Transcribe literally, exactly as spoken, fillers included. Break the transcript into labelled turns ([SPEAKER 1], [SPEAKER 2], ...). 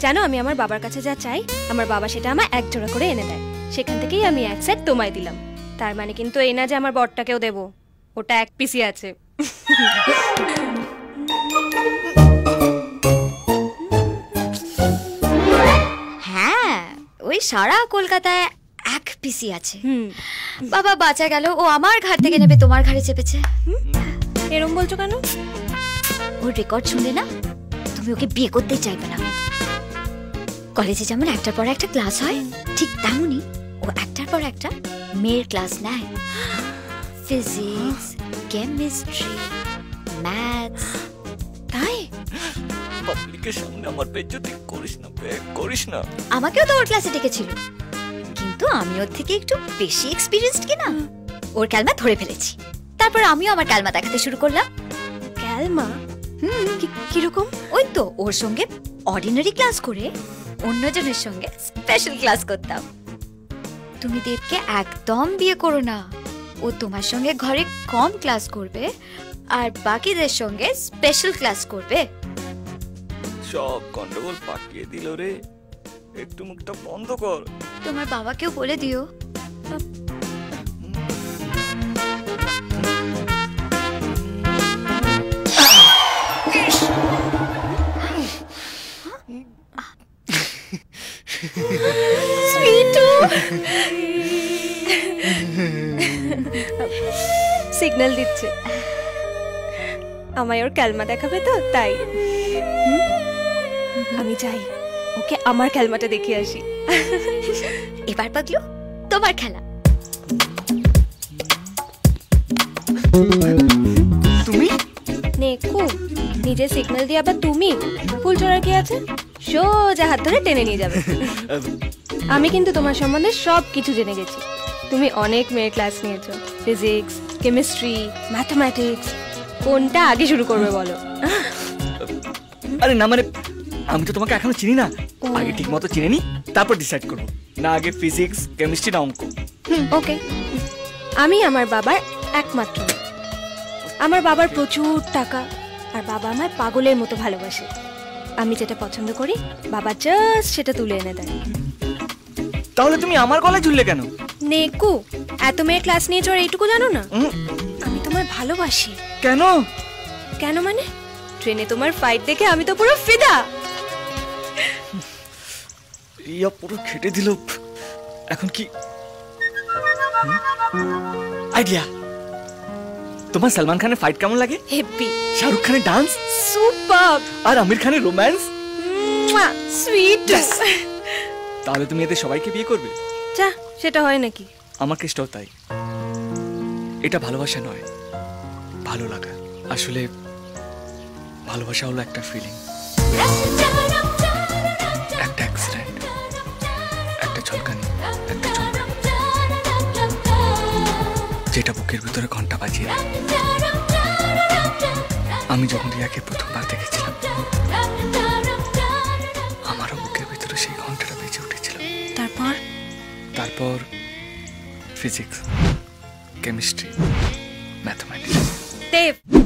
[SPEAKER 1] জানো আমি আমার বাবার কাছে যা চাই আমার বাবা সেটা আমায় এক জোড়া করে এনে দেয়, সেখান থেকেই আমি এক সেট তোমায় দিলাম। তার মানে কিন্তু এই না যে আমার বরটাকেও দেবো, ওটা এক পিসি আছে।
[SPEAKER 2] হ্যাঁ, ওই সারা কলকাতায় এক পিসি আছে। বাবা বাঁচা গেল, ও আমার ঘাট থেকে নেবে তোমার ঘাড়ে চেপেছে।
[SPEAKER 1] এরকম বলছো কেন?
[SPEAKER 2] ওর রেকর্ড শুনলে না তুমি ওকে বিয়ে করতেই চাইবে না। কলেজে যেমন একটার পর একটা ক্লাস হয়, ঠিক তেমনই ও একটার পর একটা মেয়ের ক্লাস নেয়। Physics, chemistry, maths.
[SPEAKER 1] তাই
[SPEAKER 3] পাবলিকের সামনে আমার বেইজ্জতি করিস না, করিস না।
[SPEAKER 2] আমাকেও তো ওর ক্লাসে ডেকেছিল, কিন্তু আমি ওর থেকে একটু বেশি এক্সপিরিয়েন্সড কিনা ওর ক্যালমা ধরে ফেলেছি। তারপর আমিও আমার ক্যালমা দেখাতে শুরু করলাম।
[SPEAKER 1] ক্যালমা? হুম, কিরকম?
[SPEAKER 2] ওই তো ওর সঙ্গে অর্ডিনারি ক্লাস করে অন্যজনের সঙ্গে স্পেশাল ক্লাস করতাম। তুমি দেবকে একদম বিয়ে করো না, ও তোমার সঙ্গে ঘরে কম ক্লাস করবে আর বাকিদের সঙ্গে স্পেশাল ক্লাস করবে।
[SPEAKER 3] সব গন্ডগোল পাকিয়ে দিল রে, একটু মুখটা বন্ধ কর।
[SPEAKER 2] তোমার বাবাকেও বলে দিও।
[SPEAKER 1] সিগন্যাল দিচ্ছে আমায় ওর ক্যালমা দেখাবে তো, তাই আমি যাই ওকে আমার ক্যালমাটা দেখিয়ে আসি।
[SPEAKER 2] এবার পাগলো তোমার খেলা।
[SPEAKER 3] তুমি
[SPEAKER 1] নেকু নিজে সিগন্যাল দিয়ে আবার তুমি ফুল চোরার কি আছে? সোজা হাত ধরে টেনে নিয়ে যাবে। আমি কিন্তু তোমার সম্বন্ধে সব কিছু জেনে গেছি। তুমি অনেক মেয়ের ক্লাস নিয়েছো, ফিজিক্স, কেমিস্ট্রি, ম্যাথমেটিক্স। কোনটা আগে শুরু করবে বলো?
[SPEAKER 3] আরে না, মানে আমি তো তোমাকে এখনো চিনি না, আগে ঠিক মতো চিনে নি, তারপর ডিসাইড করবো না। আগে ফিজিক্স, কেমিস্ট্রি না অঙ্ক?
[SPEAKER 1] ওকে, আমি আমার বাবার একমাত্র। আমার বাবার প্রচুর টাকা, আর বাবা আমায় পাগলের মতো ভালোবাসে। আমি যেটা পছন্দ করি বাবা জাস্ট সেটা তুলে এনে দেয়।
[SPEAKER 3] তাহলে তুমি আমার গলায় ঝুললে কেন?
[SPEAKER 1] নেকু, এত মেয়ের ক্লাস নিয়েছো আর এইটুকু জানো না? আমি তোমায় ভালোবাসি।
[SPEAKER 3] কেন?
[SPEAKER 1] কেন মানে ট্রেনে তোমার ফাইট দেখে আমি তো পুরো ফিদা।
[SPEAKER 3] ইয়া পুরো খেটে দিল। এখন কি আইডিয়া? তোমার সালমান খানের ফাইট কেমন লাগে?
[SPEAKER 1] হেভি।
[SPEAKER 3] শাহরুখ খানের ডান্স
[SPEAKER 1] সুপার।
[SPEAKER 3] আর আমির খানের রোম্যান্স
[SPEAKER 1] সুইট।
[SPEAKER 3] তাহলে তুমি এদের সবাইকে বিয়ে করবে?
[SPEAKER 1] যা, সেটা হয় নাকি?
[SPEAKER 3] আমার কেসটাও তাই। এটা ভালোবাসা নয়, ভালো লাগা। আসলে ভালোবাসা হলো একটা ফিলিং, একটা অ্যাক্সিডেন্ট, একটা ঝলকানি, একটা চমকানি, যেটা বুকের ভিতরে ঘন্টা বাজিয়ে দেয়। আমি যখন রিয়াকে প্রথমবার দেখেছিলাম, আমারও বুকের ভিতরে সেই ঘন্টাটা বেজে উঠেছিল।
[SPEAKER 1] তারপর
[SPEAKER 3] তারপর ফিজিক্স, কেমিস্ট্রি, ম্যাথমেটিক্স।
[SPEAKER 1] দেব